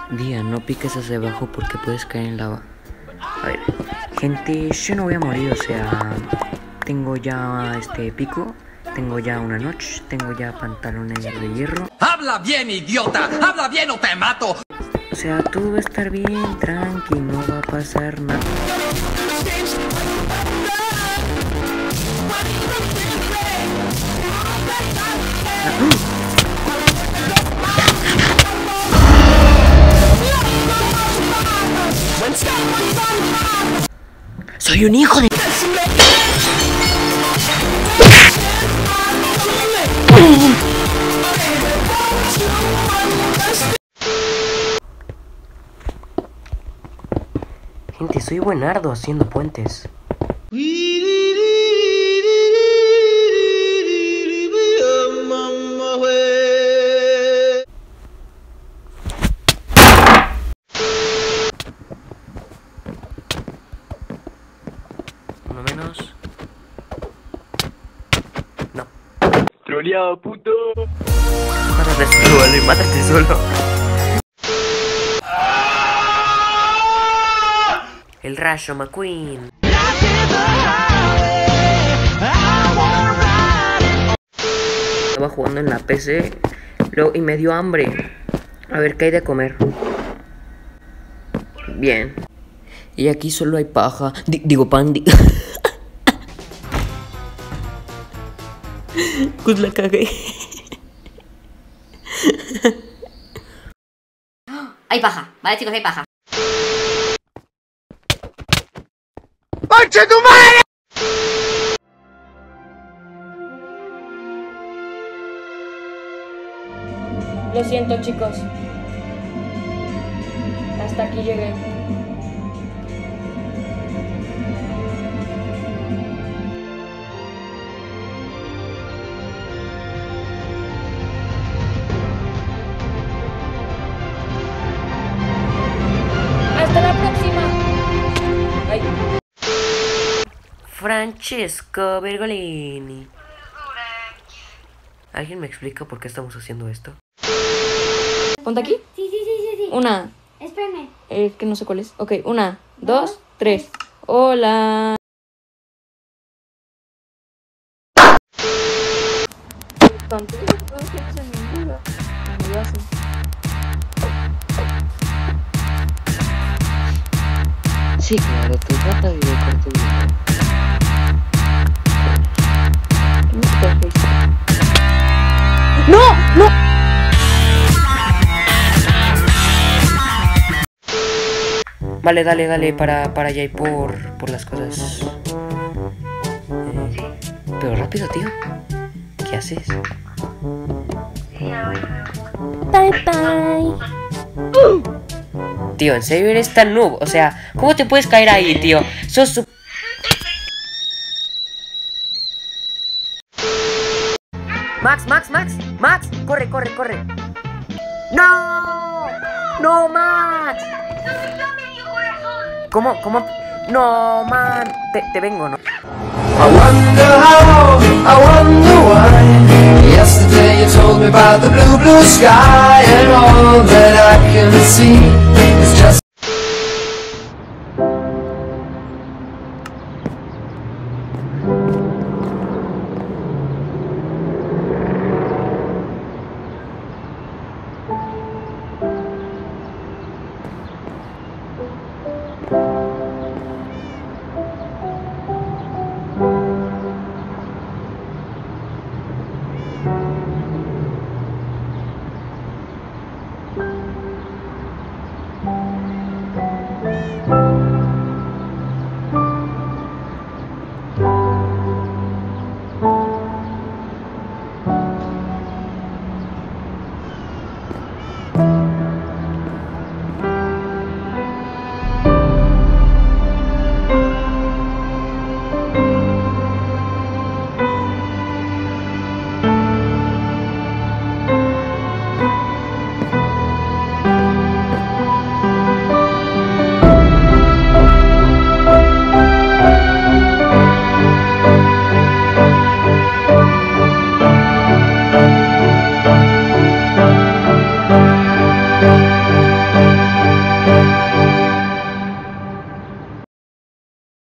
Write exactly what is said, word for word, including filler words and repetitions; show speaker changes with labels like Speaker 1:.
Speaker 1: Día, no piques hacia abajo porque puedes caer en lava. A ver, gente, yo no voy a morir, o sea, tengo ya este pico, tengo ya una noche, tengo ya pantalones de hierro.
Speaker 2: ¡Habla bien, idiota! ¡Habla bien o te mato!
Speaker 1: O sea, todo va a estar bien, tranqui, no va a pasar nada. ¡Soy un hijo de... Gente, soy buenardo haciendo puentes. Uno menos. No.
Speaker 3: Troleado, puto.
Speaker 1: Mátate solo, vale, mátate solo. El rayo McQueen. Estaba jugando en la P C luego, y me dio hambre. A ver qué hay de comer. Bien. Y aquí solo hay paja. D digo pan. Di pues la cagué.
Speaker 4: Hay paja, vale chicos, hay paja.
Speaker 2: ¡Concha tu madre!
Speaker 5: Lo siento, chicos. Hasta aquí llegué. Hasta la próxima. Ay.
Speaker 1: Francesco Bergolini. ¿Alguien me explica por qué estamos haciendo esto?
Speaker 5: ¿Ponte aquí?
Speaker 4: Sí, sí, sí, sí, sí.
Speaker 5: Una.
Speaker 4: Espérame.
Speaker 5: Eh, que no sé cuál es. Ok, una, dos, tres. Hola. Tonto, no tienes en mi vida. Me lo hacen.
Speaker 1: Sí, claro, tu gata vive con tu vida.
Speaker 5: ¡No! ¡No!
Speaker 1: Vale, dale, dale para, para allá y por, por las cosas. Eh, pero rápido, tío. ¿Qué haces?
Speaker 5: Bye bye.
Speaker 1: Tío, en serio eres tan noob. O sea, ¿cómo te puedes caer ahí, tío? Sos su... Max, Max, Max, Max, corre, corre, corre. ¡No! ¡No, Max! ¿Cómo, cómo? No, man. Te, te vengo, ¿no?
Speaker 2: I wonder how, I wonder why. Yesterday you told me about the blue, blue sky, and all that I can see is just